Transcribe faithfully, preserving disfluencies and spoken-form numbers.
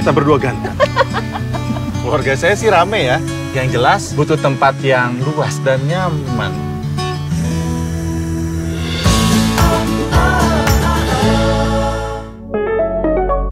kita berdua ganteng. Keluarga saya sih rame ya. Yang jelas butuh tempat yang luas dan nyaman.